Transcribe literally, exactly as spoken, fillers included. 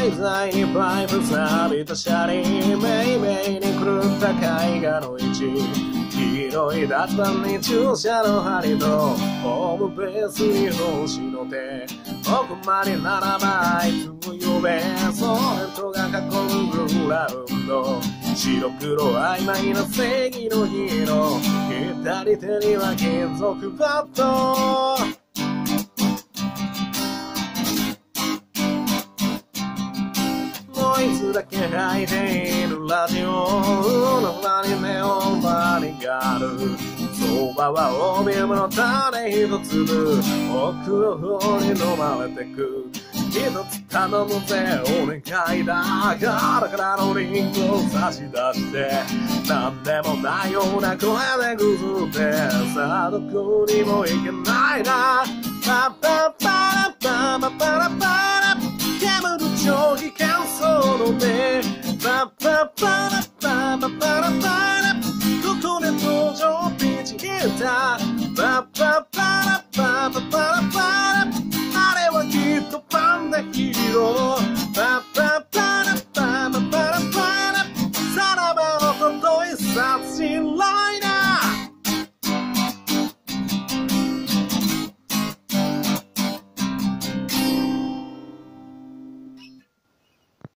自在にパイプ錆びた車輪めいめいに狂った絵画の位置広い脱板に注射の針とホームベースに星の手奥までならばいつも呼べソレントが囲むグラウンド白黒曖昧な正義のヒーロー左手には金属バットノイズだけ入っているラジオの裏にネオンバリがある相場はオービウムの種一粒奥の方に飲まれてく一つ頼むぜお願いだガラガラのリンゴを差し出してなんでもないような声でぐずってさあどこにも行けないなパパパラパパパラパラ煙る蒸気乾燥のねパパパラ